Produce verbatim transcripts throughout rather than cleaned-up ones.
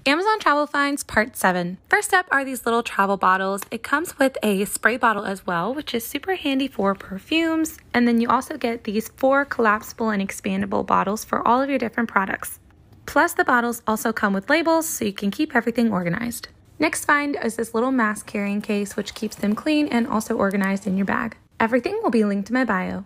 Amazon Travel Finds Part seven. First up are these little travel bottles. It comes with a spray bottle as well, which is super handy for perfumes. And then you also get these four collapsible and expandable bottles for all of your different products. Plus the bottles also come with labels so you can keep everything organized. Next find is this little mask carrying case, which keeps them clean and also organized in your bag. Everything will be linked to my bio.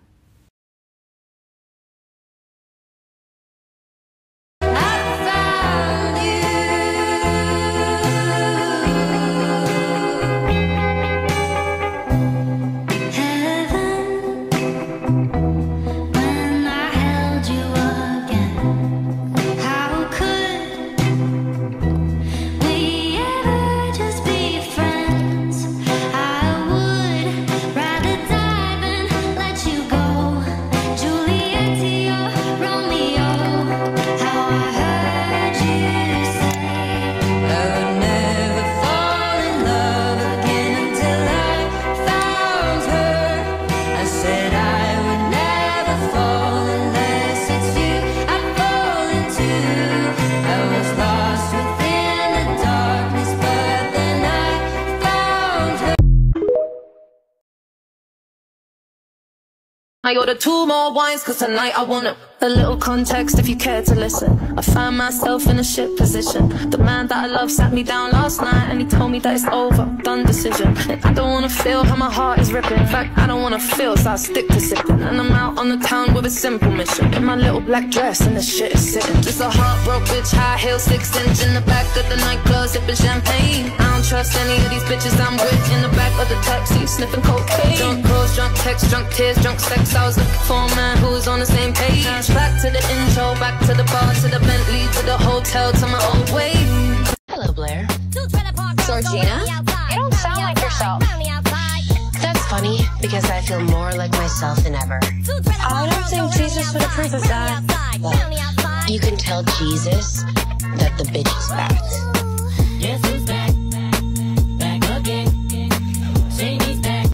I ordered two more wines cause tonight I want a little context if you care to listen. I find myself in a shit position. The man that I love sat me down last night and he told me that it's over, done decision. And I don't wanna feel how my heart is ripping. In fact, I don't wanna feel, so I stick to sipping. And I'm out on the town with a simple mission. In my little black dress and the shit is sitting. Just a heartbroken bitch, high heel, six inch in the back of the nightclub sipping champagne. I don't trust any of these bitches I'm with. In the back of the taxi sniffing cocaine. Drunk calls, drunk texts, drunk tears, drunk sex. I was looking for a man who was on the same page. Back to the intro, back to the bar, to the Bentley, to the hotel, to my old way. Hello, Blair. Georgina? You don't sound like yourself. That's funny, because I feel more like myself than ever. I don't think Jesus would approve of that. Well, you can tell Jesus that the bitch is back. Guess who's back? Back again. Jamie's back.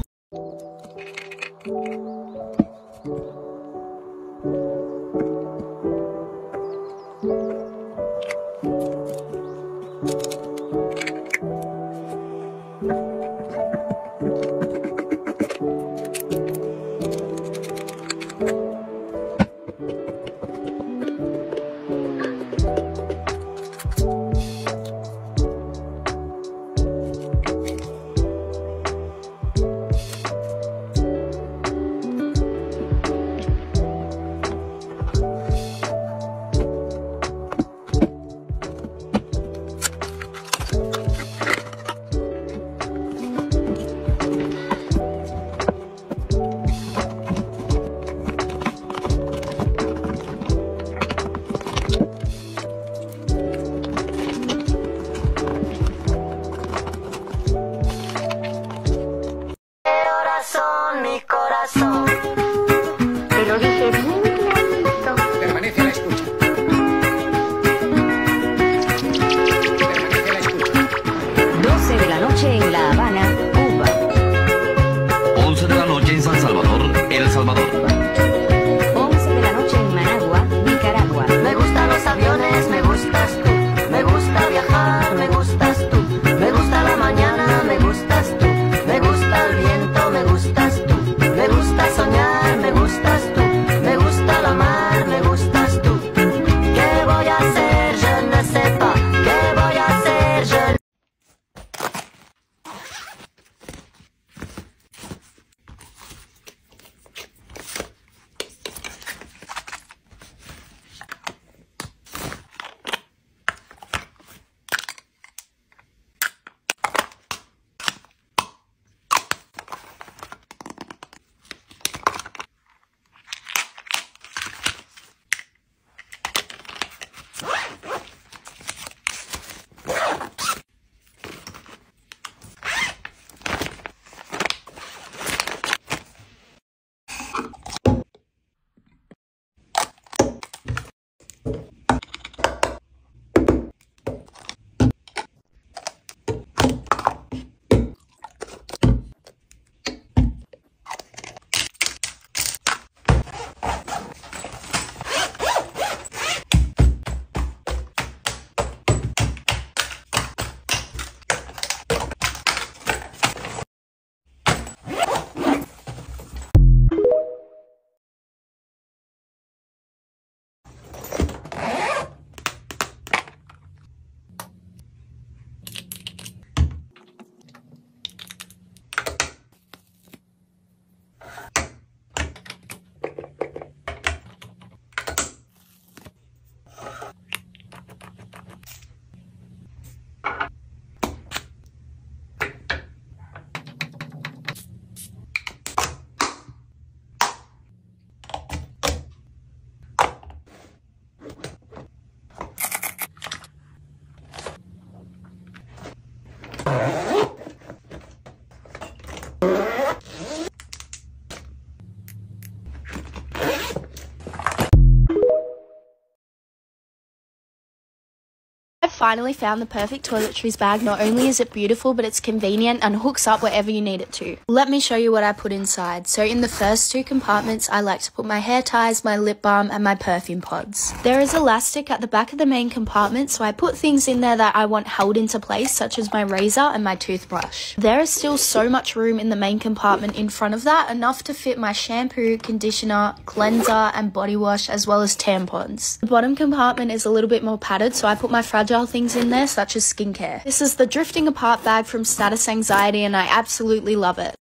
finally found the perfect toiletries bag. Not only is it beautiful, but it's convenient and hooks up wherever you need it to. Let me show you what I put inside. So in the first two compartments, I like to put my hair ties, my lip balm, and my perfume pods. There is elastic at the back of the main compartment, so I put things in there that I want held into place, such as my razor and my toothbrush. There is still so much room in the main compartment in front of that, enough to fit my shampoo, conditioner, cleanser, and body wash, as well as tampons. The bottom compartment is a little bit more padded, so I put my fragile things in there, such as skincare. This is the Drifting Apart bag from Status Anxiety, and I absolutely love it.